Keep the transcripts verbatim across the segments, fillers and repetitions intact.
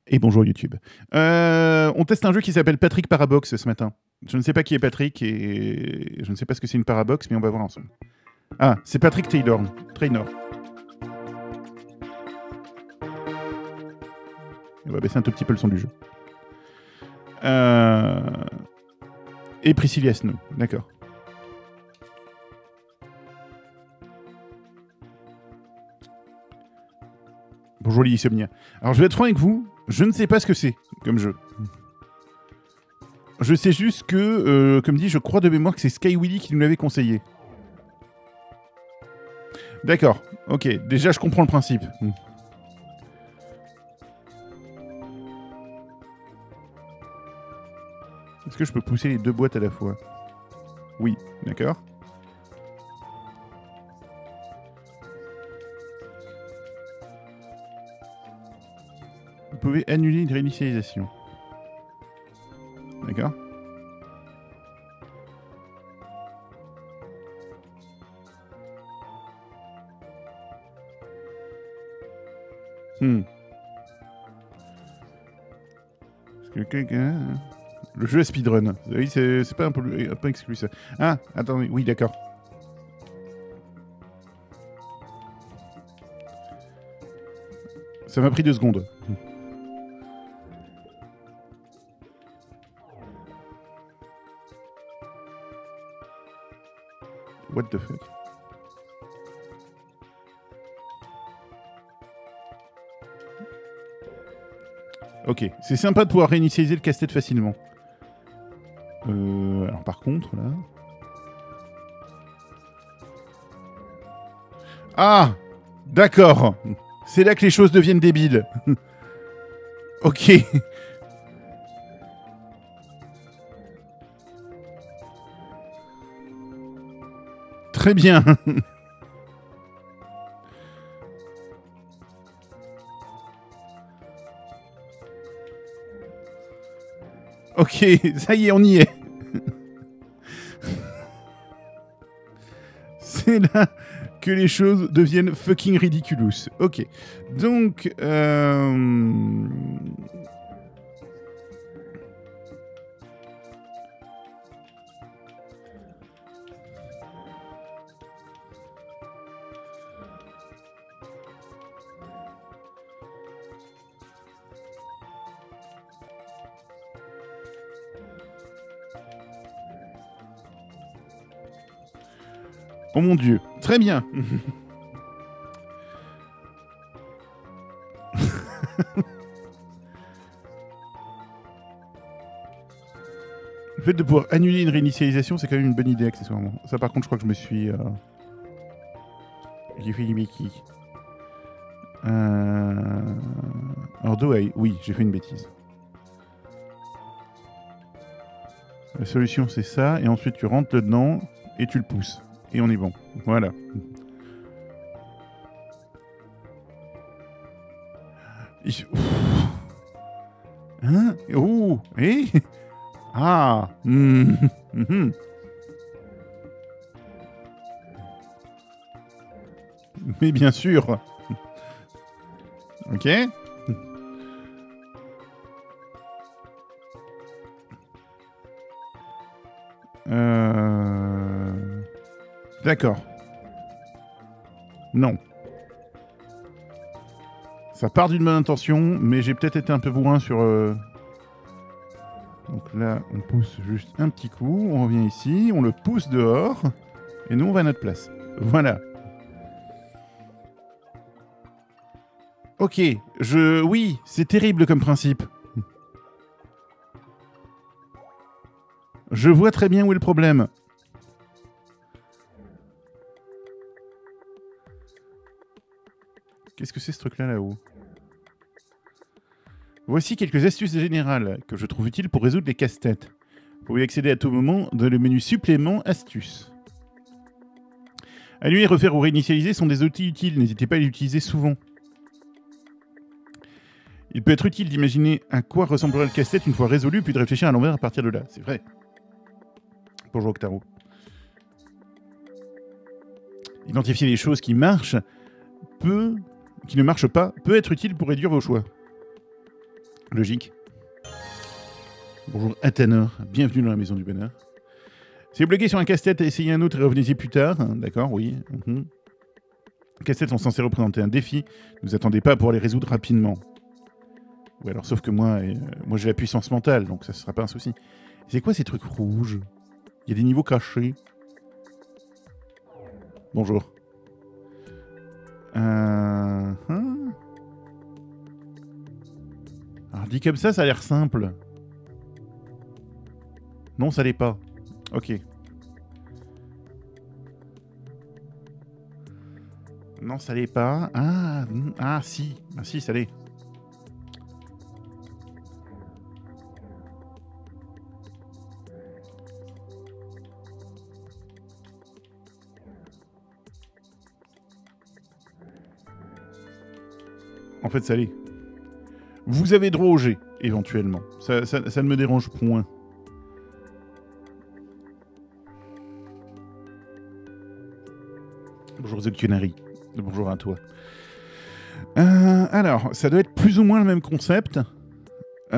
Et bonjour YouTube. Euh, on teste un jeu qui s'appelle Patrick Parabox ce matin. Je ne sais pas qui est Patrick et je ne sais pas ce que c'est une Parabox, mais on va voir ensemble. Ah, c'est Patrick Taylor. Traynor. On va baisser un tout petit peu le son du jeu. Euh... Et Priscilla Snow, d'accord. Bonjour Lissomnia. Alors je vais être franc avec vous, je ne sais pas ce que c'est comme jeu. Je sais juste que, euh, comme dit, je crois de mémoire que c'est Sky Willy qui nous l'avait conseillé. D'accord, ok, déjà je comprends le principe. Est-ce que je peux pousser les deux boîtes à la fois? Oui, d'accord. Vous pouvez annuler une réinitialisation. D'accord. Hmm. Le jeu à speedrun. Oui, c'est pas un peu, un peu exclu ça. Ah, attendez, oui, d'accord. Ça m'a pris deux secondes. What the fuck? Ok, c'est sympa de pouvoir réinitialiser le casse-tête facilement. Euh, alors par contre, là... Ah! D'accord! C'est là que les choses deviennent débiles. Ok. Très bien. Ok, ça y est, on y est. C'est là que les choses deviennent fucking ridiculous. Ok, donc... Euh... Oh mon Dieu, très bien. Le fait de pouvoir annuler une réinitialisation, c'est quand même une bonne idée accessoirement. Ça par contre, je crois que je me suis... Euh... J'ai fait du Mickey. Euh... Alors do I... Oui, j'ai fait une bêtise. La solution c'est ça, et ensuite tu rentres dedans et tu le pousses. Et on est bon. Voilà. Hein? Ouh! Eh? Ah! Mmh. Mmh. Mais bien sûr! Ok? Euh... D'accord. Non. Ça part d'une bonne intention, mais j'ai peut-être été un peu bourrin sur... Euh... Donc là, on pousse juste un petit coup, on revient ici, on le pousse dehors, et nous, on va à notre place. Voilà. Ok, je... Oui, c'est terrible comme principe. Je vois très bien où est le problème. Qu'est-ce que c'est ce truc-là, là-haut? Voici quelques astuces générales que je trouve utiles pour résoudre les casse-têtes. Vous pouvez accéder à tout moment dans le menu supplément astuces. Annuler, refaire ou réinitialiser sont des outils utiles, n'hésitez pas à les utiliser souvent. Il peut être utile d'imaginer à quoi ressemblerait le casse-tête une fois résolu, puis de réfléchir à l'envers à partir de là. C'est vrai. Bonjour Octaro. Identifier les choses qui marchent peut, qui ne marchent pas, peut être utile pour réduire vos choix. Logique. Bonjour Athanor, bienvenue dans la maison du bonheur. Si vous bloquez sur un casse-tête, essayez un autre et revenez-y plus tard. D'accord, oui. Mm-hmm. Les casse-têtes sont censés représenter un défi. Ne vous attendez pas pour les résoudre rapidement. Ouais, alors sauf que moi, euh, moi j'ai la puissance mentale, donc ça ne sera pas un souci. C'est quoi ces trucs rouges? Il y a des niveaux cachés. Bonjour. Euh... Hein, alors dit comme ça, ça a l'air simple. Non, ça l'est pas. Ok. Non, ça l'est pas. Ah, ah si. Ah si, ça l'est. En fait, ça l'est. Vous avez droit au G, éventuellement. Ça, ça, ça ne me dérange point. Bonjour The Canary. Bonjour à toi. Euh, alors, ça doit être plus ou moins le même concept. Euh...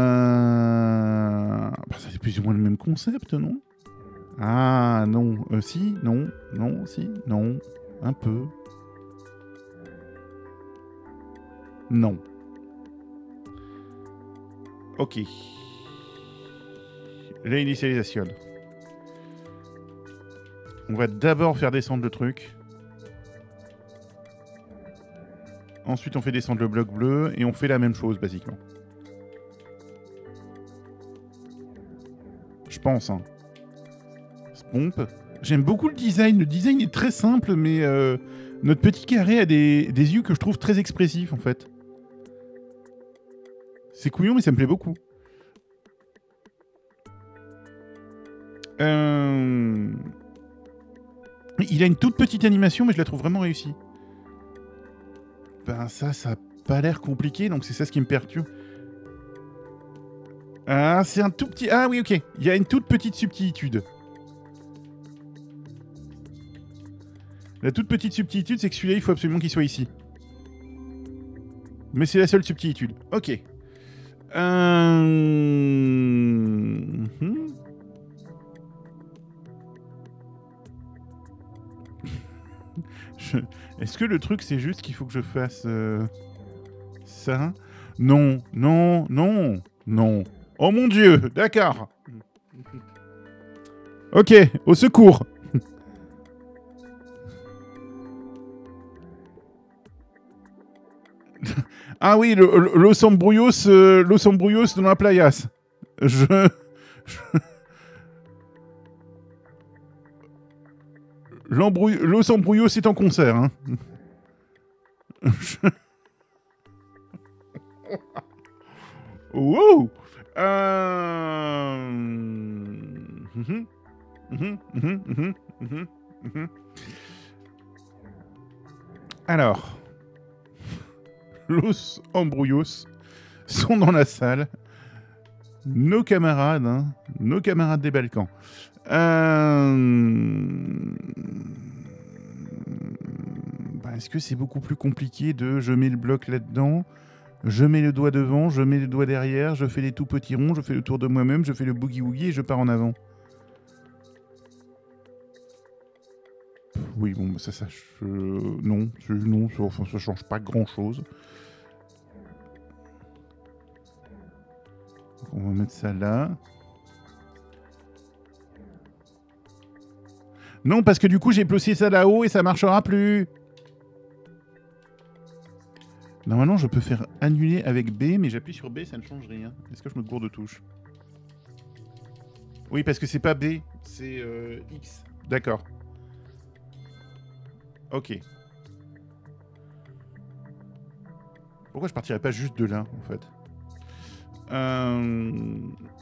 Bah, ça c'est plus ou moins le même concept, non? Ah, non. Euh, si, non, non, si, non. Un peu. Non. Ok. Réinitialisation. On va d'abord faire descendre le truc. Ensuite, on fait descendre le bloc bleu et on fait la même chose, basiquement. Je pense, hein. Pompe. J'aime beaucoup le design. Le design est très simple, mais euh, notre petit carré a des, des yeux que je trouve très expressifs, en fait. C'est couillon, mais ça me plaît beaucoup. Euh... Il a une toute petite animation, mais je la trouve vraiment réussie. Ben ça, ça a pas l'air compliqué, donc c'est ça ce qui me perturbe. Ah, c'est un tout petit... Ah oui, ok. Il y a une toute petite subtilitude. La toute petite subtilitude, c'est que celui-là, il faut absolument qu'il soit ici. Mais c'est la seule subtilitude. Ok. Euh... Hmm. je... Est-ce que le truc, c'est juste qu'il faut que je fasse... Euh... ça? Non, non, non, non. Oh mon Dieu, d'accord. Ok, au secours. Ah oui, le, le, Los Embrouillos, euh, Los Embrouillos dans la playas. Je... je... L'embrouille... Los Embrouillos est en concert. Hein. je... Wow. Euh... Mm-hmm. Mm-hmm. Mm-hmm. Mm-hmm. Mm-hmm. Alors... Los Embrouillos sont dans la salle. Nos camarades, hein, nos camarades des Balkans. Euh... Bah, est-ce que c'est beaucoup plus compliqué de je mets le bloc là-dedans, je mets le doigt devant, je mets le doigt derrière, je fais les tout petits ronds, je fais le tour de moi-même, je fais le boogie-woogie et je pars en avant. Oui, bon, ça, ça, je... non, non, ça, enfin, ça change pas grand-chose. On va mettre ça là. Non, parce que du coup, j'ai placé ça là-haut et ça marchera plus. Normalement, je peux faire annuler avec B, mais j'appuie sur B, ça ne change rien. Est-ce que je me gourde de touche? Oui, parce que c'est pas B, c'est euh, X. D'accord. Ok. Pourquoi je partirais pas juste de là, en fait? Euh...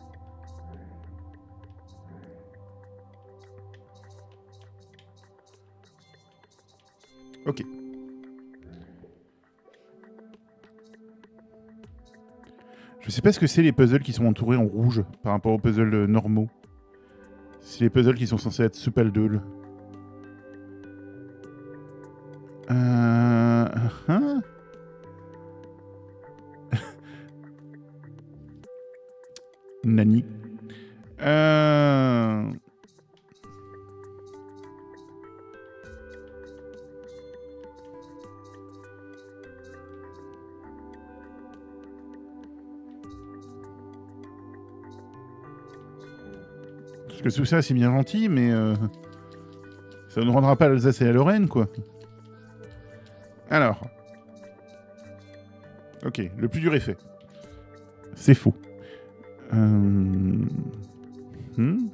Ok. Je sais pas ce que c'est les puzzles qui sont entourés en rouge par rapport aux puzzles normaux. C'est les puzzles qui sont censés être super deux. Euh... Hein Nani. Euh... Parce que tout ça, c'est bien gentil, mais euh, ça ne rendra pas l'Alsace et la Lorraine, quoi. Alors. Ok, le plus dur est fait. C'est faux. Euh... Hmm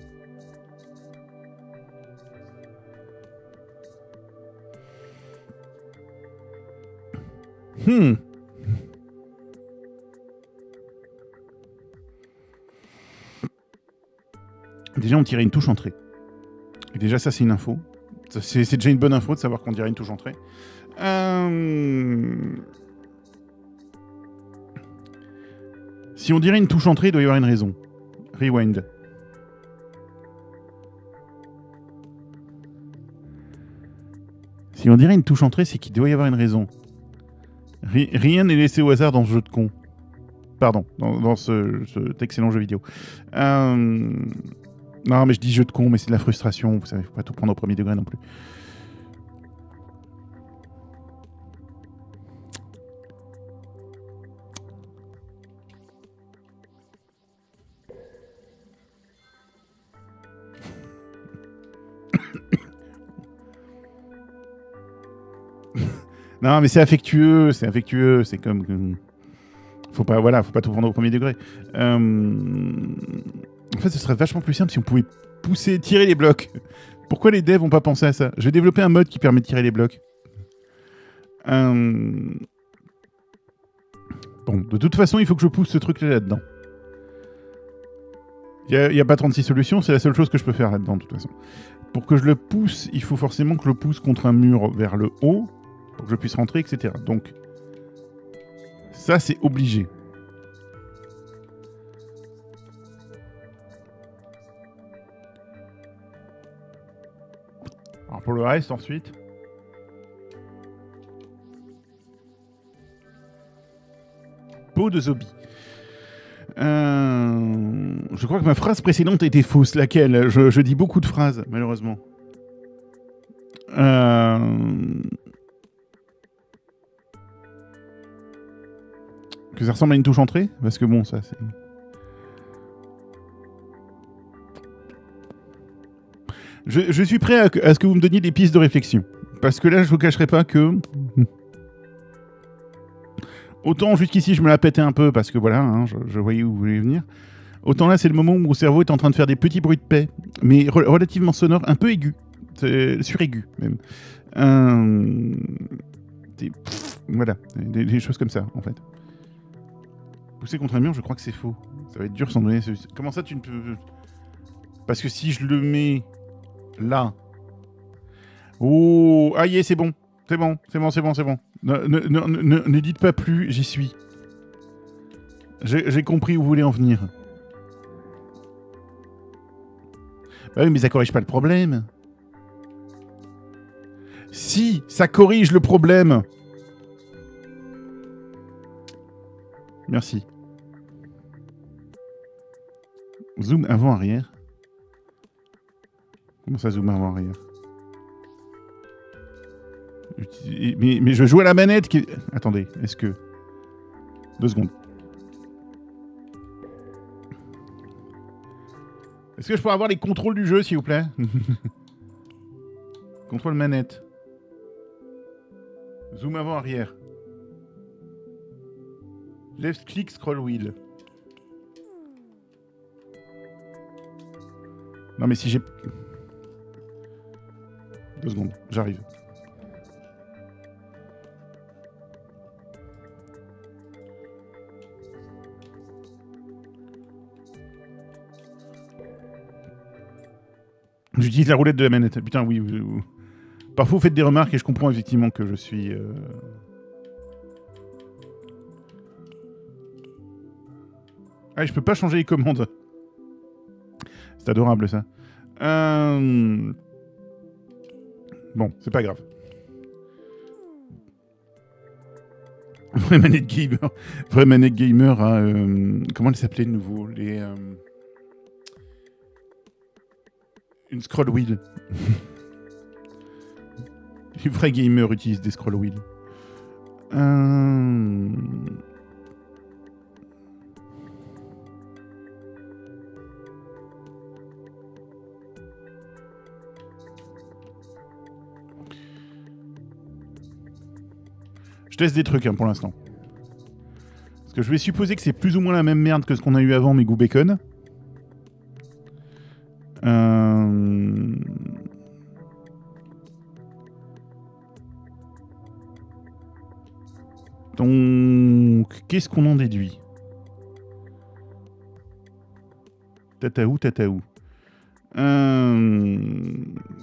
Hmm. Déjà, on tirait une touche entrée. Et déjà, ça, c'est une info. C'est déjà une bonne info de savoir qu'on dirait une touche entrée. Euh... Si on dirait une touche entrée, il doit y avoir une raison. Rewind. Si on dirait une touche entrée, c'est qu'il doit y avoir une raison. Ri rien n'est laissé au hasard dans ce jeu de con. Pardon, dans, dans ce, cet excellent jeu vidéo. Euh... Non, mais je dis jeu de con, mais c'est de la frustration. Vous savez, faut pas tout prendre au premier degré non plus. Non, mais c'est affectueux, c'est affectueux, c'est comme... Faut pas, voilà, faut pas tout prendre au premier degré. Euh... En fait, ce serait vachement plus simple si on pouvait pousser, tirer les blocs. Pourquoi les devs n'ont pas pensé à ça? Je vais développer un mode qui permet de tirer les blocs. Euh... Bon, de toute façon, il faut que je pousse ce truc-là là-dedans. Il n'y a, a pas trente-six solutions, c'est la seule chose que je peux faire là-dedans, de toute façon. Pour que je le pousse, il faut forcément que je le pousse contre un mur vers le haut, pour que je puisse rentrer, et cetera. Donc, ça, c'est obligé. Alors, pour le reste, ensuite... Peau de zombie. Euh... Je crois que ma phrase précédente était fausse. Laquelle? je, je dis beaucoup de phrases, malheureusement. Euh... Que ça ressemble à une touche entrée? Parce que bon, ça c'est... Je, je suis prêt à, à ce que vous me donniez des pistes de réflexion. Parce que là, je vous cacherai pas que... Autant jusqu'ici, je me la pétais un peu, parce que voilà, hein, je, je voyais où vous voulez venir. Autant là, c'est le moment où mon cerveau est en train de faire des petits bruits de paix, mais re relativement sonores, un peu aigus. Suraigus, même. Euh... Des... Voilà, des, des choses comme ça, en fait. Pousser contre un mur, je crois que c'est faux. Ça va être dur sans donner... Comment ça, tu ne peux... Parce que si je le mets là... Oh, ah, y est, c'est bon. C'est bon, c'est bon, c'est bon, c'est bon. Ne, ne, ne, ne, ne dites pas plus, j'y suis. J'ai compris où vous voulez en venir. Bah oui, mais ça corrige pas le problème. Si, ça corrige le problème. Merci. Zoom avant-arrière. Comment ça, zoom avant-arrière? mais, mais je joue à la manette qui... Attendez, est-ce que... Deux secondes. Est-ce que je pourrais avoir les contrôles du jeu, s'il vous plaît? Contrôle manette. Zoom avant-arrière. Left click scroll wheel. Non mais si j'ai... Deux secondes, j'arrive. J'utilise la roulette de la manette. Putain, oui. oui, oui. Parfois, vous faites des remarques et je comprends effectivement que je suis... Euh... Ah, je peux pas changer les commandes. C'est adorable, ça. Euh... Bon, c'est pas grave. Vraie manette gamer. Vraie manette gamer à... Euh, comment elle s'appelait de nouveau les, euh, une scroll wheel. Les vrais gamers utilisent des scroll wheels. Euh... Je teste des trucs hein, pour l'instant. Parce que je vais supposer que c'est plus ou moins la même merde que ce qu'on a eu avant, mais goût bacon. Euh... Donc, qu'est-ce qu'on en déduit? Tataou, tataou. Euh...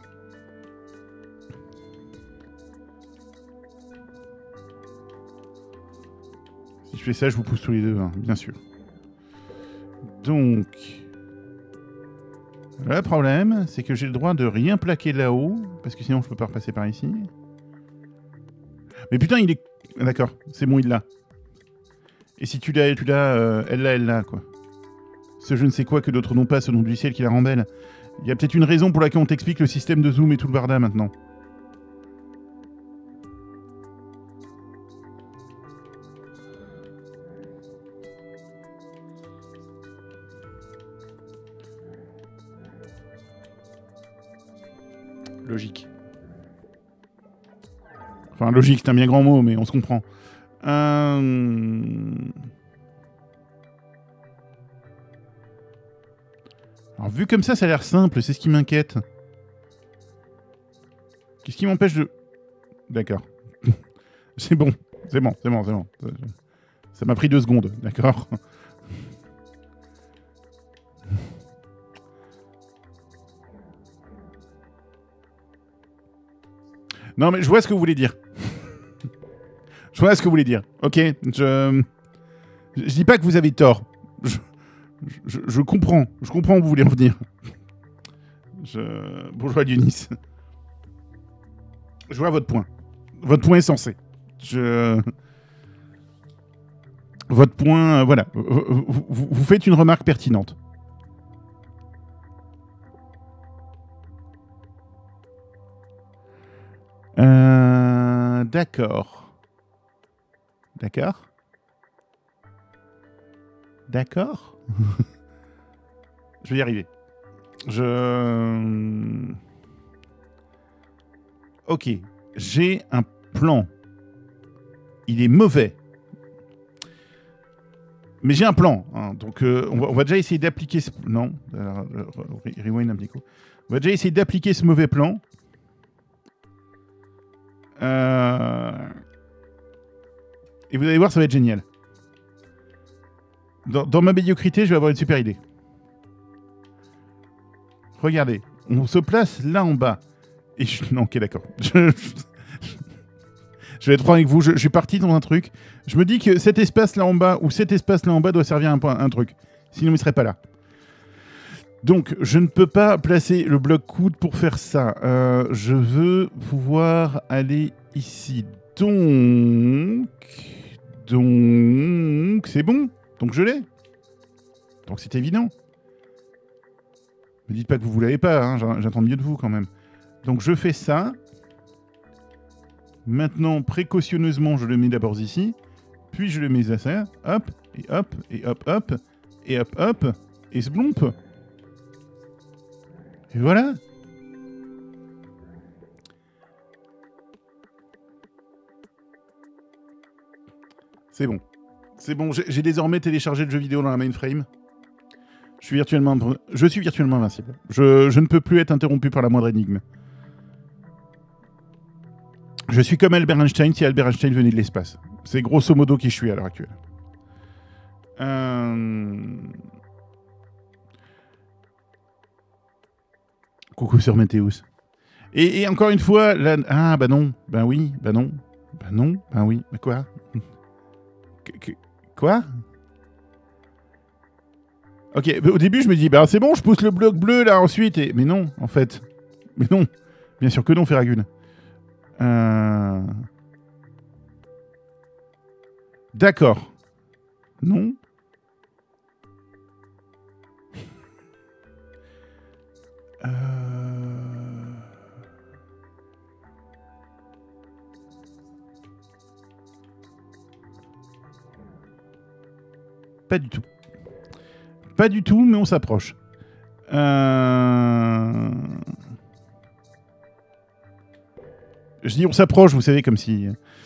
Si je fais ça, je vous pousse tous les deux, hein, bien sûr. Donc... Le problème, c'est que j'ai le droit de rien plaquer là-haut, parce que sinon je peux pas repasser par ici. Mais putain, il est... D'accord, c'est bon, il l'a. Et si tu l'as, tu l'as, euh, elle l'a, elle l'a, quoi. Ce je ne sais quoi que d'autres n'ont pas, ce nom du ciel qui la rend belle. Il y a peut-être une raison pour laquelle on t'explique le système de zoom et tout le barda maintenant. Logique. Enfin, logique, c'est un bien grand mot, mais on se comprend. Euh... Alors, vu comme ça, ça a l'air simple, c'est ce qui m'inquiète. Qu'est-ce qui m'empêche de... D'accord. C'est bon, c'est bon, c'est bon, c'est bon. Ça m'a pris deux secondes, d'accord. Non, mais je vois ce que vous voulez dire. Je vois ce que vous voulez dire. Ok, je... Je dis pas que vous avez tort. Je, je, je comprends. Je comprends où vous voulez en venir. Je... Bourgeois d'Unis. Je vois votre point. Votre point est sensé. Je... Votre point... Euh, voilà. Vous, vous, vous faites une remarque pertinente. Euh... D'accord. D'accord. D'accord. Je vais y arriver. Je... Ok. J'ai un plan. Il est mauvais. Mais j'ai un plan. Hein. Donc, euh, on, va, on va déjà essayer d'appliquer ce... Non. Alors, euh, rewind un petit coup. On va déjà essayer d'appliquer ce mauvais plan. Euh... Et vous allez voir, ça va être génial. Dans, dans ma médiocrité, je vais avoir une super idée. Regardez, on se place là en bas. Et je... Non, ok, d'accord. Je... je vais être franc avec vous, je, je suis parti dans un truc. Je me dis que cet espace là en bas ou cet espace là en bas doit servir à un, un truc. Sinon, il ne serait pas là. Donc, je ne peux pas placer le bloc coude pour faire ça. Euh, je veux pouvoir aller ici. Donc... Donc... C'est bon. Donc, je l'ai. Donc, c'est évident. Ne me dites pas que vous ne l'avez pas. Hein. J'attends mieux de vous, quand même. Donc, je fais ça. Maintenant, précautionneusement, je le mets d'abord ici. Puis, je le mets à ça. Hop, et hop, et hop, hop. Et hop, hop. Et ce blompe. Et voilà. C'est bon. C'est bon, j'ai désormais téléchargé le jeu vidéo dans la mainframe. Je suis virtuellement, je suis virtuellement invincible. Je, je ne peux plus être interrompu par la moindre énigme. Je suis comme Albert Einstein si Albert Einstein venait de l'espace. C'est grosso modo qui je suis à l'heure actuelle. Euh... Coucou sur Météus. Et, et encore une fois, là... Ah, bah non, bah oui, bah non, bah non, bah oui, bah quoi que, que... Quoi? Ok, au début, je me dis, bah c'est bon, je pousse le bloc bleu, là, ensuite, et... Mais non, en fait. Mais non. Bien sûr que non, Ferragun. Euh... D'accord. Non. Euh... Pas du tout. Pas du tout, mais on s'approche. Euh... Je dis on s'approche, vous savez, comme si...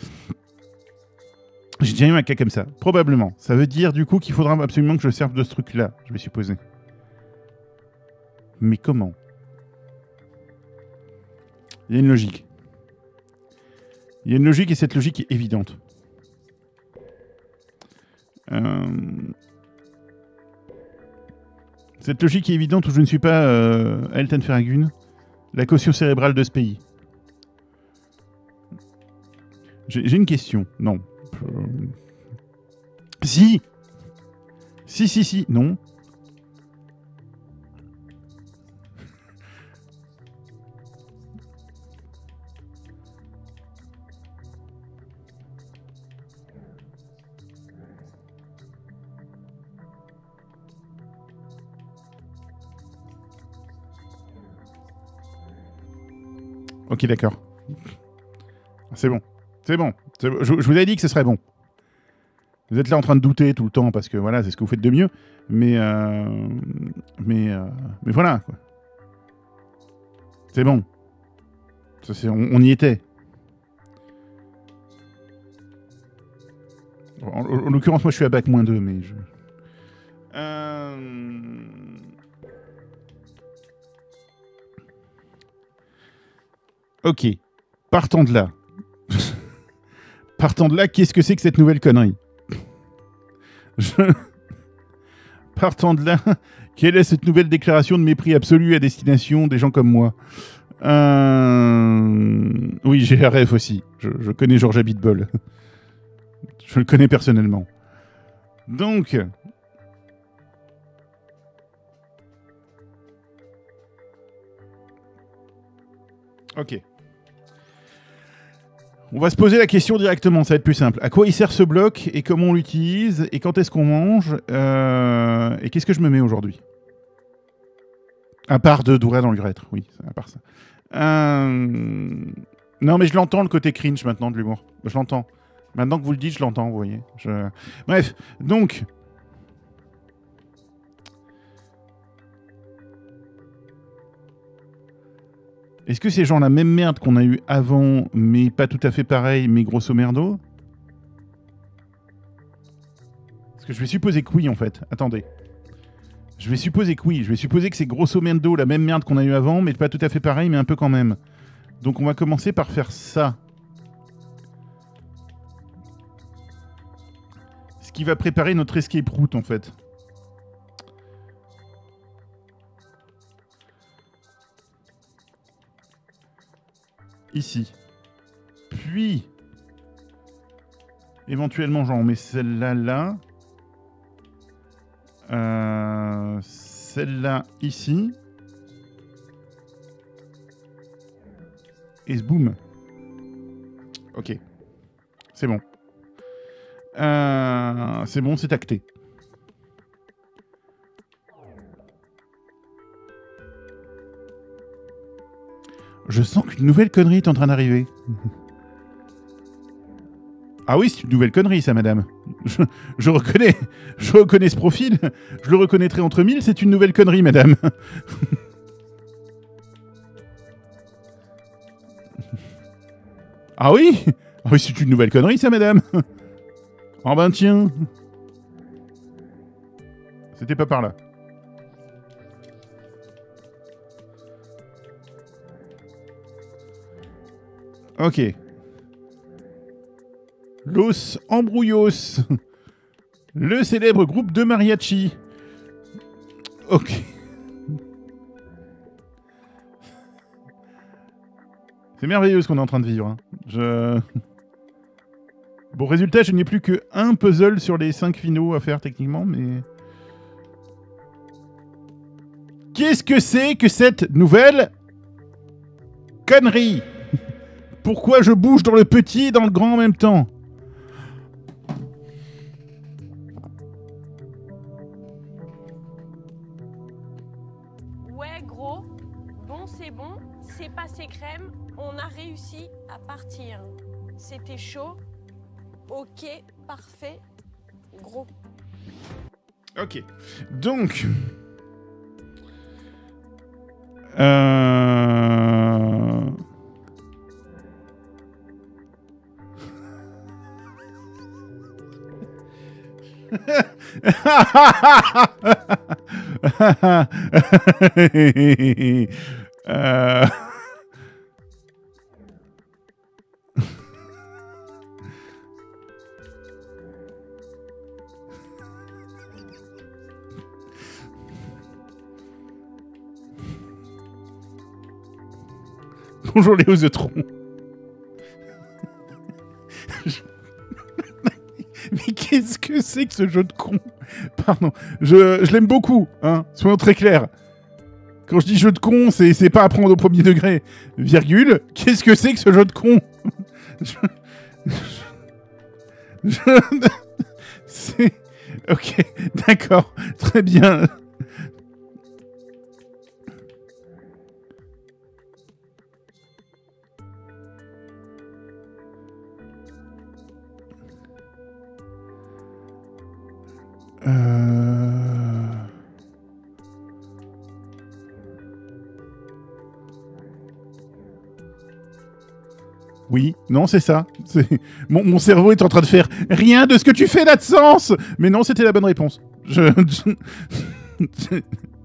J'ai déjà eu un cas comme ça. Probablement. Ça veut dire, du coup, qu'il faudra absolument que je serve de ce truc-là, je vais supposer. Mais comment? Il y a une logique. Il y a une logique, et cette logique est évidente. Euh... Cette logique est évidente où je ne suis pas euh, Elton Ferragun, la caution cérébrale de ce pays. J'ai une question. Non. Euh... Si Si, si, si. Non. Ok, d'accord. C'est bon. C'est bon. Je, je vous avais dit que ce serait bon. Vous êtes là en train de douter tout le temps parce que voilà, c'est ce que vous faites de mieux. Mais euh, mais euh, mais voilà quoi. C'est bon. Ça, c'est, on, on y était. En, en l'occurrence, moi, je suis à bac moins deux, mais je. Euh... Ok. Partant de là. Partant de là, qu'est-ce que c'est que cette nouvelle connerie? Je... Partant de là, quelle est cette nouvelle déclaration de mépris absolu à destination des gens comme moi? euh... Oui, j'ai la ref aussi. Je, je connais Georges Abitbol. Je le connais personnellement. Donc... Ok. On va se poser la question directement, ça va être plus simple. À quoi il sert ce bloc et comment on l'utilise et quand est-ce qu'on mange euh, et qu'est-ce que je me mets aujourd'hui? À part de Doura dans l'urètre, oui, à part ça. Euh... Non, mais je l'entends le côté cringe maintenant de l'humour. Je l'entends. Maintenant que vous le dites, je l'entends, vous voyez. Je... Bref, donc... Est-ce que c'est genre la même merde qu'on a eu avant, mais pas tout à fait pareil, mais grosso merdo? Parce que je vais supposer que oui, en fait. Attendez. Je vais supposer que oui. Je vais supposer que c'est grosso merdo la même merde qu'on a eu avant, mais pas tout à fait pareil, mais un peu quand même. Donc on va commencer par faire ça. Ce qui va préparer notre escape route, en fait. Ici. Puis, éventuellement, genre, on met celle-là là. Euh, celle-là ici. Et ce boom. Ok. C'est bon. Euh, c'est bon, c'est acté. Je sens qu'une nouvelle connerie est en train d'arriver. Ah oui, c'est une nouvelle connerie, ça, madame. Je, je reconnais, je reconnais ce profil. Je le reconnaîtrai entre mille, c'est une nouvelle connerie, madame. Ah oui? Ah oui, c'est une nouvelle connerie, ça, madame. Oh ben tiens. C'était pas par là. Ok. Los Embrouillos. Le célèbre groupe de mariachi. Ok. C'est merveilleux ce qu'on est en train de vivre. Hein. Je... Bon, résultat, je n'ai plus que un puzzle sur les cinq finaux à faire techniquement, mais... Qu'est-ce que c'est que cette nouvelle connerie? Pourquoi je bouge dans le petit et dans le grand en même temps? c'est bon, c'est passé crème, on a réussi à partir. C'était chaud, ok, parfait, gros. Ok, donc... Euh... euh... Bonjour Léo The Tron. Mais qu'est-ce que c'est que ce jeu de con? Pardon, je, je l'aime beaucoup, hein, soyons très clairs. Quand je dis jeu de con, c'est pas à prendre au premier degré. Virgule, qu'est-ce que c'est que ce jeu de con? je... je... C'est... Ok, d'accord, très bien. Euh... Oui, non, c'est ça. Mon, mon cerveau est en train de faire rien de ce que tu fais n'a de sens. Mais non, c'était la bonne réponse. Je... je...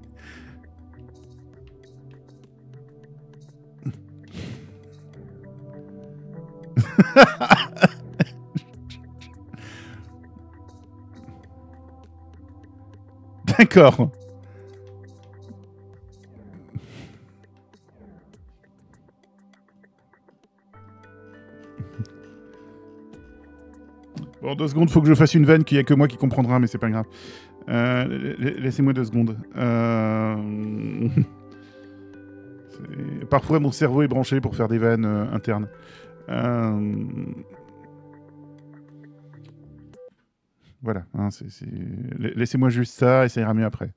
D'accord. Bon, deux secondes, faut que je fasse une vanne qu'il n'y a que moi qui comprendra, mais c'est pas grave. Euh, Laissez-moi deux secondes. Euh... Parfois, mon cerveau est branché pour faire des vannes euh, internes. Euh... Voilà, hein, c'est... Laissez-moi juste ça et ça ira mieux après.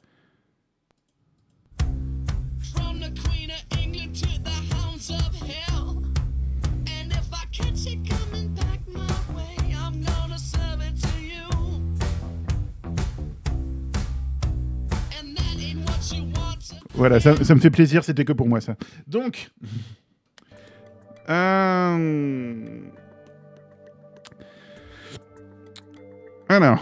Voilà, ça, ça me fait plaisir, c'était que pour moi ça. Donc, euh... alors,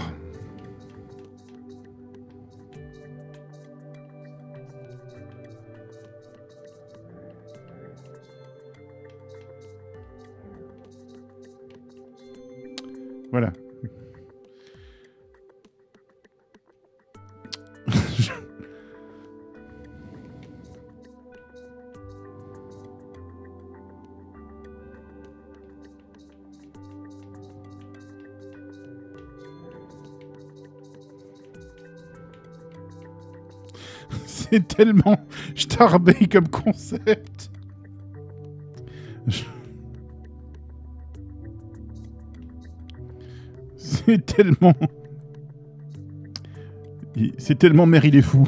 voilà. C'est tellement starbé comme concept. Je... C'est tellement... C'est tellement mère, il est fou.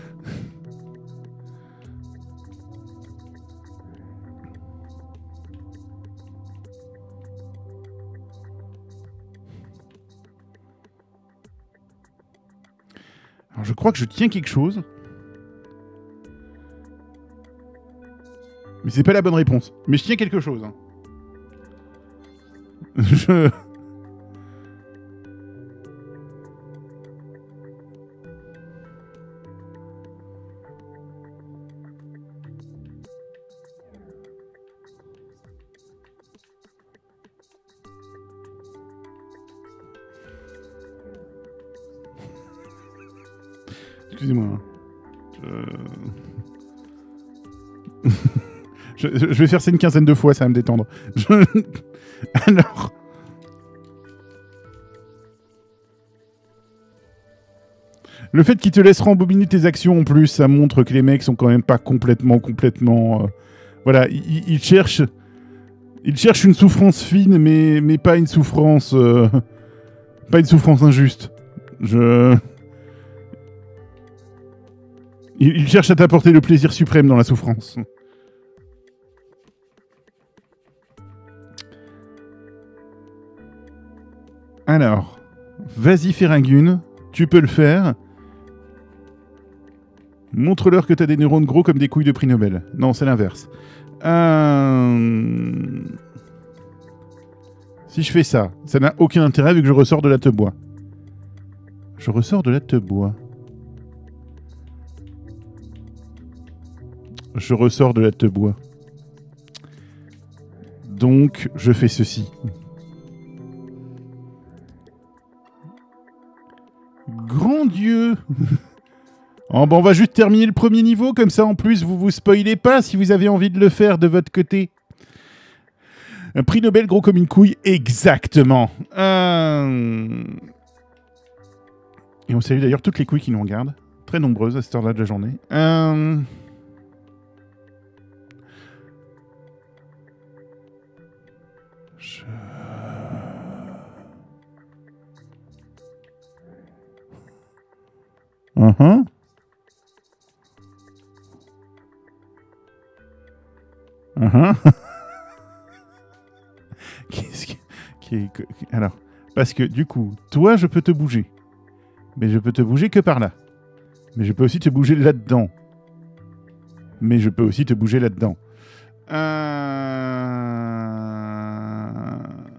Alors je crois que je tiens quelque chose. Mais c'est pas la bonne réponse. Mais je tiens quelque chose. Hein. Je... Excusez-moi. Je... Je, je vais faire ça une quinzaine de fois, ça va me détendre. Je... Alors... Le fait qu'ils te laissent rembobiner tes actions en plus, ça montre que les mecs sont quand même pas complètement, complètement... Euh... Voilà, ils, ils cherchent... Ils cherchent une souffrance fine, mais, mais pas une souffrance... Euh... Pas une souffrance injuste. Je... Ils, ils cherchent à t'apporter le plaisir suprême dans la souffrance. Alors, vas-y Ferragun, tu peux le faire. Montre-leur que t'as des neurones gros comme des couilles de prix Nobel. Non, c'est l'inverse. Euh... Si je fais ça, ça n'a aucun intérêt vu que je ressors de la te bois. Je ressors de la te bois. Je ressors de la te bois. Donc, je fais ceci. Grand Dieu. Oh, bon, on va juste terminer le premier niveau, comme ça en plus vous vous spoilez pas si vous avez envie de le faire de votre côté. Un prix Nobel gros comme une couille, exactement. Euh... Et on salue d'ailleurs toutes les couilles qui nous regardent, très nombreuses à cette heure-là de la journée. Euh... Je... Uh-huh. Uh-huh. Qu'est-ce que... Qui est... Alors, parce que du coup, toi, je peux te bouger. Mais je peux te bouger que par là. Mais je peux aussi te bouger là-dedans. Mais je peux aussi te bouger là-dedans. Euh...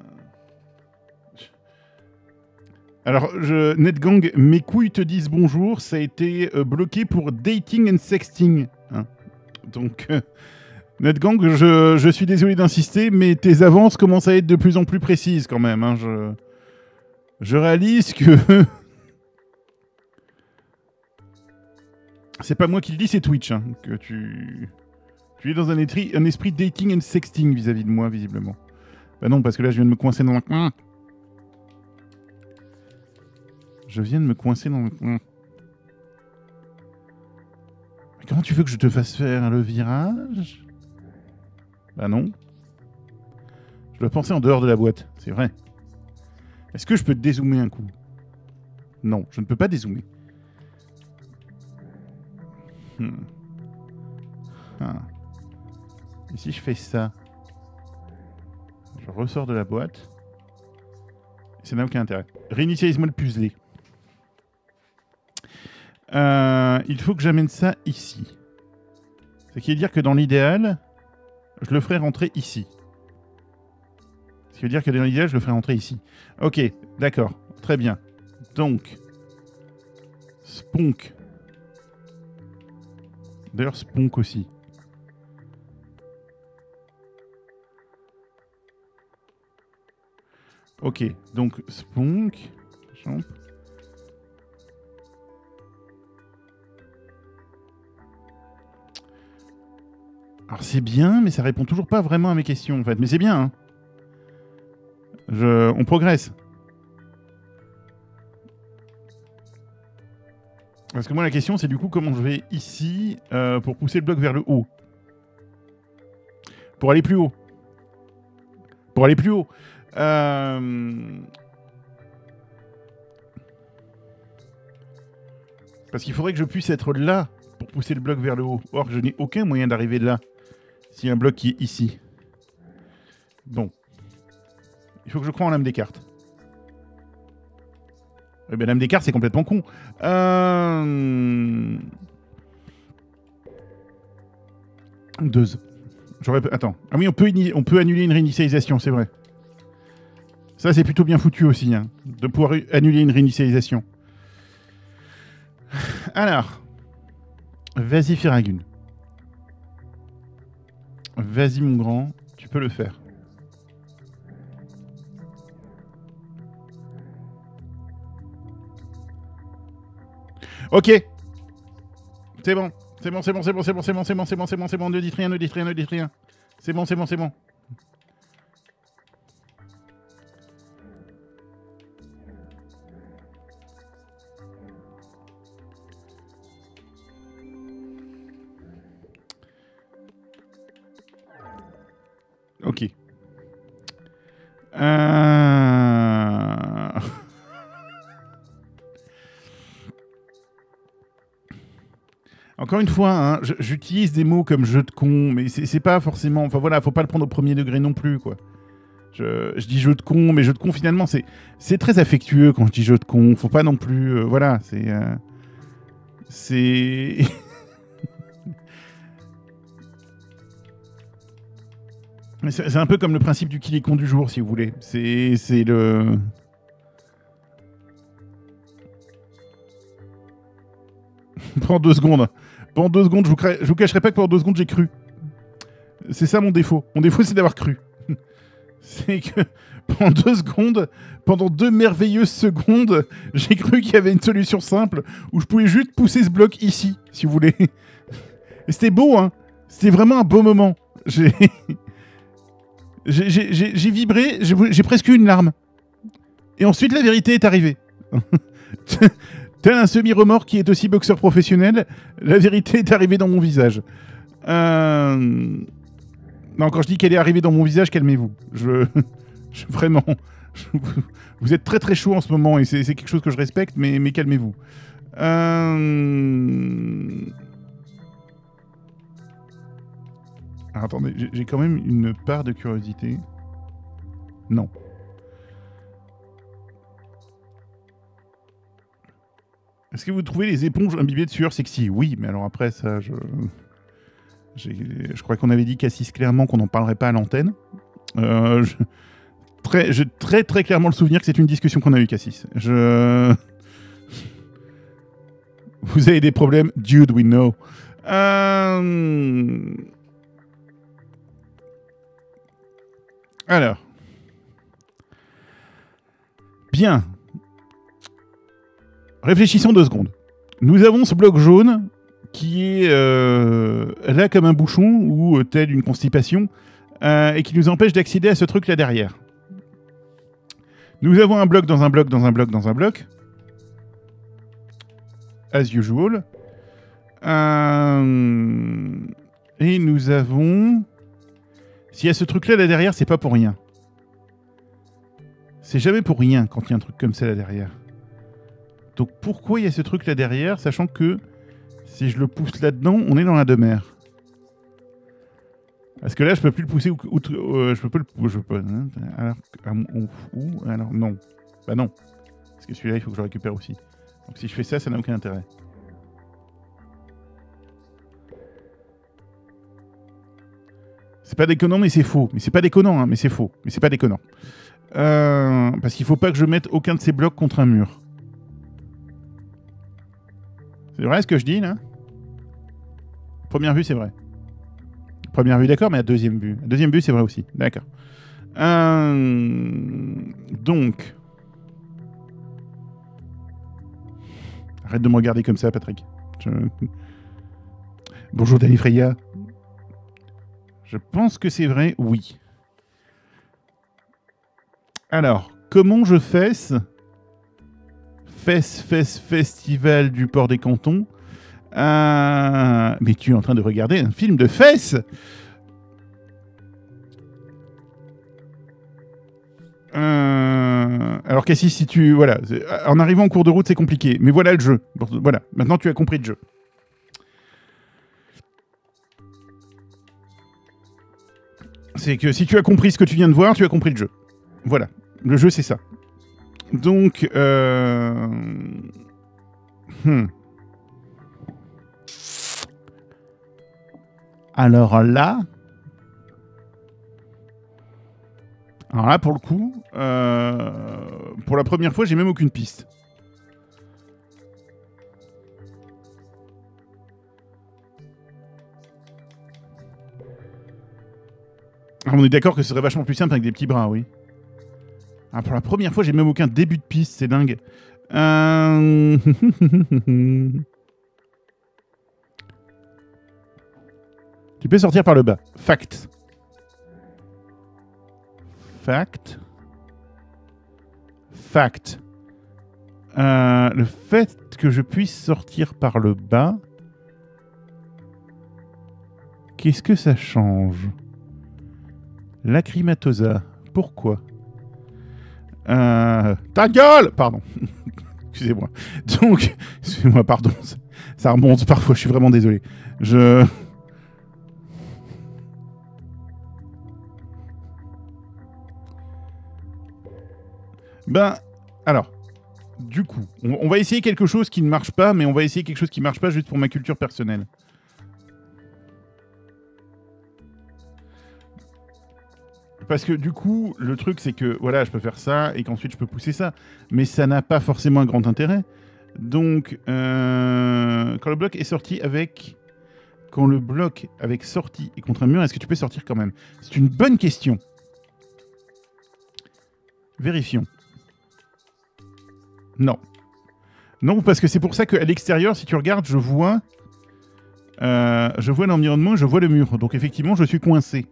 Alors, je... Netgang, mes couilles te disent bonjour. Ça a été euh, bloqué pour dating and sexting. Hein. Donc... Euh... Netgang, je, je suis désolé d'insister, mais tes avances commencent à être de plus en plus précises quand même. Hein. Je, je réalise que... c'est pas moi qui le dis, c'est Twitch. Hein, que tu... tu es dans un, étri... un esprit dating and sexting vis-à-vis de moi, visiblement. Bah non, parce que là, je viens de me coincer dans un coin. Je viens de me coincer dans un coin. Mais comment tu veux que je te fasse faire le virage ? Bah non. Je dois penser en dehors de la boîte, c'est vrai. Est-ce que je peux te dézoomer un coup? Non, je ne peux pas dézoomer. Hmm. Ah. Et si je fais ça? Je ressors de la boîte. Ça n'a aucun intérêt. Réinitialise-moi le puzzle. Euh, il faut que j'amène ça ici. Ce qui veut dire que dans l'idéal... je le ferai rentrer ici. Ce qui veut dire que dans l'idéal, je le ferai rentrer ici. Ok, d'accord. Très bien. Donc, Sponk. D'ailleurs, Sponk aussi. Ok, donc Sponk. Jump. Alors c'est bien, mais ça répond toujours pas vraiment à mes questions en fait. Mais c'est bien, hein. Je... On progresse. Parce que moi la question c'est du coup comment je vais ici euh, pour pousser le bloc vers le haut. Pour aller plus haut. Pour aller plus haut. Euh... Parce qu'il faudrait que je puisse être là pour pousser le bloc vers le haut. Or je n'ai aucun moyen d'arriver là. S'il y a un bloc qui est ici. Bon. Il faut que je croie en l'âme des cartes. Eh bien, l'âme des cartes, c'est complètement con. Euh... Deux. J'aurais... Attends. Ah oui, on peut, ini... on peut annuler une réinitialisation, c'est vrai. Ça, c'est plutôt bien foutu aussi, hein, de pouvoir annuler une réinitialisation. Alors. Vas-y, Ferragun. Vas-y, mon grand. Tu peux le faire. Ok. C'est bon. C'est bon, c'est bon, c'est bon, c'est bon, c'est bon, c'est bon, c'est bon, c'est bon, c'est bon. Ne dites rien, ne dites rien, ne dites rien. C'est bon, c'est bon, c'est bon. Ok. Euh... Encore une fois, hein, j'utilise des mots comme jeu de con, mais c'est pas forcément... Enfin voilà, faut pas le prendre au premier degré non plus, quoi. Je, je dis jeu de con, mais jeu de con, finalement, c'est, c'est très affectueux quand je dis jeu de con. Faut pas non plus... Euh, voilà, c'est... Euh, c'est... c'est, c'est un peu comme le principe du qui est con du jour, si vous voulez. C'est, c'est le... Pendant deux secondes. Pendant deux secondes, je vous, cra... je vous cacherai pas que pendant deux secondes, j'ai cru. C'est ça mon défaut. Mon défaut, c'est d'avoir cru. C'est que pendant deux secondes, pendant deux merveilleuses secondes, j'ai cru qu'il y avait une solution simple où je pouvais juste pousser ce bloc ici, si vous voulez. Et c'était beau, hein. C'était vraiment un beau moment. J'ai, j'ai, j'ai, j'ai, j'ai vibré, j'ai, j'ai presque eu une larme. Et ensuite, la vérité est arrivée. Tel un semi-remords qui est aussi boxeur professionnel, la vérité est arrivée dans mon visage. Euh... Non, quand je dis qu'elle est arrivée dans mon visage, calmez-vous. Je... je vraiment... Je... Vous êtes très très chaud en ce moment et c'est, c'est quelque chose que je respecte, mais, mais calmez-vous. Euh... Alors, attendez, j'ai, j'ai quand même une part de curiosité. Non. Est-ce que vous trouvez les éponges imbibées de sueur sexy? Oui, mais alors après, ça, je... J'ai... je crois qu'on avait dit, Cassis, clairement qu'on n'en parlerait pas à l'antenne. Euh, je... Très, j'ai très très clairement le souvenir que c'est une discussion qu'on a eue, Cassis. Je... Vous avez des problèmes? Dude, we know. Euh... Alors. Bien. Réfléchissons deux secondes. Nous avons ce bloc jaune qui est euh, là comme un bouchon ou euh, tel une constipation euh, et qui nous empêche d'accéder à ce truc là derrière. Nous avons un bloc dans un bloc dans un bloc dans un bloc. As usual. Euh, et nous avons... S'il y a ce truc là là derrière, c'est pas pour rien. C'est jamais pour rien quand il y a un truc comme ça là derrière. Donc pourquoi il y a ce truc là derrière, sachant que si je le pousse là-dedans, on est dans la demeure. Parce que là, je peux plus le pousser outre... Euh, je peux pas le pousser... Je peux pas... Hein, alors... Où alors non. Bah non. Parce que celui-là, il faut que je le récupère aussi. Donc si je fais ça, ça n'a aucun intérêt. C'est pas déconnant, mais c'est faux. Mais c'est pas déconnant, hein, mais c'est faux. Mais c'est pas déconnant. Euh... Parce qu'il faut pas que je mette aucun de ces blocs contre un mur. C'est vrai ce que je dis, là? Première vue, c'est vrai. Première vue, d'accord, mais à deuxième vue. À deuxième vue, c'est vrai aussi. D'accord. Euh... Donc... Arrête de me regarder comme ça, Patrick. Je... Bonjour, Dani Freya. Je pense que c'est vrai, oui. Alors, comment je fesse... Fesse, fesse, festival du port des cantons. Euh... Mais tu es en train de regarder un film de fesses. euh... Alors Cassis, si tu... Voilà. En arrivant en cours de route, c'est compliqué. Mais voilà le jeu. Voilà. Maintenant, tu as compris le jeu. C'est que si tu as compris ce que tu viens de voir, tu as compris le jeu. Voilà. Le jeu, c'est ça. Donc... Euh... Hmm. Alors là... Alors là, pour le coup, euh... pour la première fois, j'ai même aucune piste. Alors, on est d'accord que ce serait vachement plus simple avec des petits bras, oui. Ah, pour la première fois, j'ai même aucun début de piste, c'est dingue. Euh... Tu peux sortir par le bas. Fact. Fact. Fact. Euh, le fait que je puisse sortir par le bas, qu'est-ce que ça change? Lacrymatosa. Pourquoi? Euh... Ta gueule! Pardon. Excusez-moi. Donc, excusez-moi, pardon. Ça remonte parfois, je suis vraiment désolé. Je... Ben, alors, du coup, on, on va essayer quelque chose qui ne marche pas, mais on va essayer quelque chose qui ne marche pas juste pour ma culture personnelle. Parce que du coup, le truc, c'est que voilà, je peux faire ça et qu'ensuite je peux pousser ça. Mais ça n'a pas forcément un grand intérêt. Donc, euh, quand le bloc est sorti avec... Quand le bloc avec sortie est contre un mur, est-ce que tu peux sortir quand même? C'est une bonne question. Vérifions. Non. Non, parce que c'est pour ça qu'à l'extérieur, si tu regardes, je vois... Euh, je vois l'environnement, je vois le mur. Donc effectivement, je suis coincé.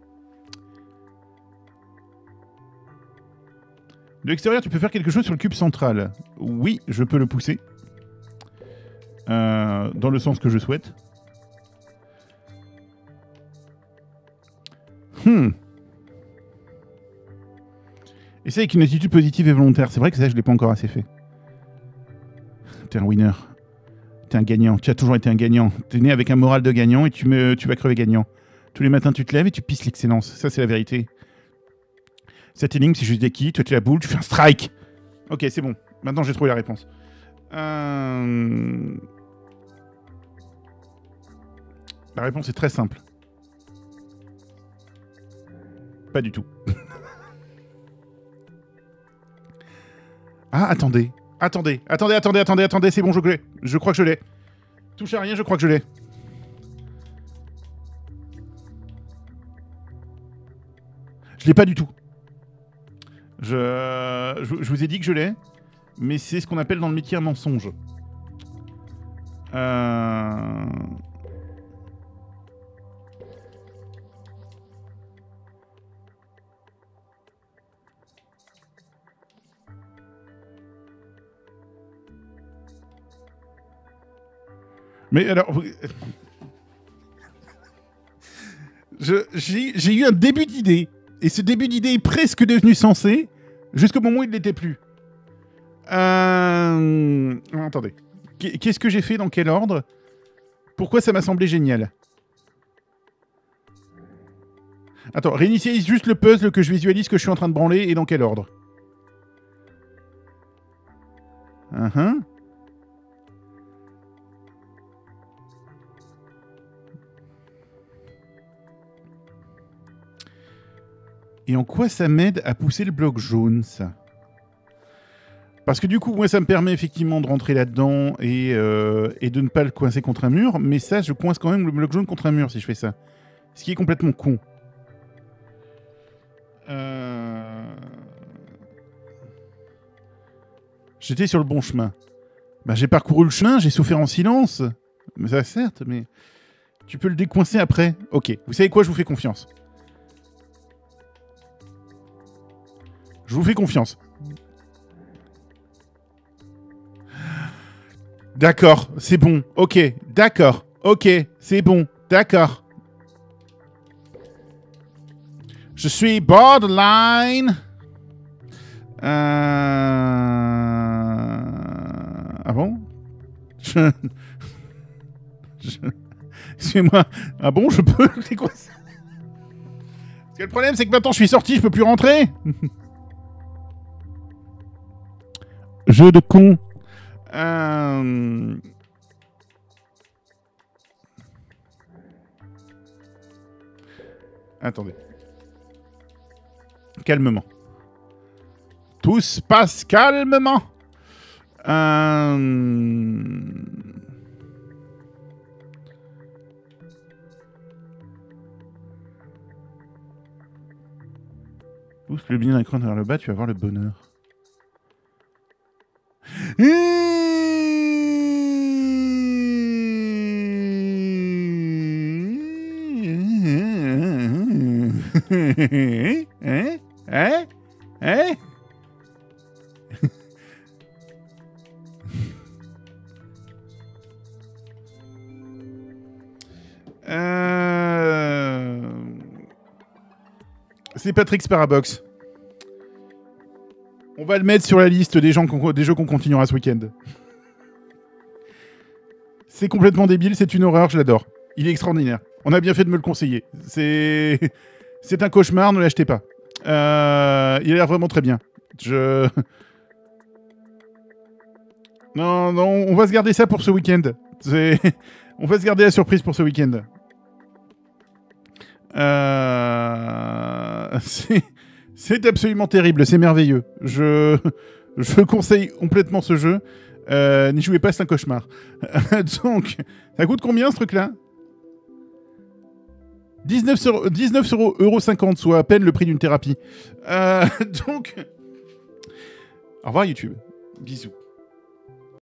De l'extérieur, tu peux faire quelque chose sur le cube central. Oui, je peux le pousser. Euh, dans le sens que je souhaite. Hmm. Et c'est avec une attitude positive et volontaire. C'est vrai que ça, je ne l'ai pas encore assez fait. T'es un winner. T'es un gagnant. Tu as toujours été un gagnant. T'es né avec un moral de gagnant et tu, me, tu vas crever gagnant. Tous les matins, tu te lèves et tu pisses l'excellence. Ça, c'est la vérité. Cette énigme, c'est juste des quilles. Toi, tu la boule, tu fais un strike. Ok, c'est bon. Maintenant, j'ai trouvé la réponse. Euh... La réponse est très simple. Pas du tout. Ah, attendez. Attendez, attendez, attendez, attendez, attendez, c'est bon, je l'ai. Je crois que je l'ai. Touche à rien, je crois que je l'ai. Je l'ai pas du tout. Je... je... je vous ai dit que je l'ai, mais c'est ce qu'on appelle dans le métier un mensonge. Euh... Mais alors... J'ai eu un début d'idée. Et ce début d'idée est presque devenu sensé, jusqu'au moment où il ne l'était plus. Euh... Attendez. Qu'est-ce que j'ai fait, dans quel ordre? Pourquoi ça m'a semblé génial? Attends, réinitialise juste le puzzle, que je visualise que je suis en train de branler, et dans quel ordre? uh-huh. Et en quoi ça m'aide à pousser le bloc jaune, ça? Parce que du coup, moi, ça me permet effectivement de rentrer là-dedans et, euh, et de ne pas le coincer contre un mur. Mais ça, je coince quand même le bloc jaune contre un mur si je fais ça. Ce qui est complètement con. Euh... J'étais sur le bon chemin. Bah, j'ai parcouru le chemin, j'ai souffert en silence. Mais ça, certes, mais... Tu peux le décoincer après. Ok, vous savez quoi, je vous fais confiance. Je vous fais confiance. D'accord, c'est bon. Ok, d'accord. Ok, c'est bon. D'accord. Je suis borderline. Euh... Ah bon? Je... je... Excusez-moi. Ah bon, je peux? C'est quoi ça? Parce que le problème, c'est que maintenant je suis sorti, je peux plus rentrer. Jeu de con. Euh... Attendez. Calmement. Tout se passe calmement. Euh... Pousse le bien l'écran vers le bas, tu vas voir le bonheur. Hein? Hein? Hein? euh... C'est Patrick Sparabox. On va le mettre sur la liste des, gens qu'on, des jeux qu'on continuera ce week-end. C'est complètement débile, c'est une horreur, je l'adore. Il est extraordinaire. On a bien fait de me le conseiller. C'est, c'est un cauchemar, ne l'achetez pas. Euh... Il a l'air vraiment très bien. Je... Non, non, on va se garder ça pour ce week-end. C'est... On va se garder la surprise pour ce week-end. Euh... C'est... c'est absolument terrible, c'est merveilleux. Je... Je conseille complètement ce jeu. Euh, n'y jouez pas, c'est un cauchemar. Donc, ça coûte combien ce truc-là ? dix-neuf euros cinquante, soit à peine le prix d'une thérapie. Euh, donc, au revoir YouTube. Bisous.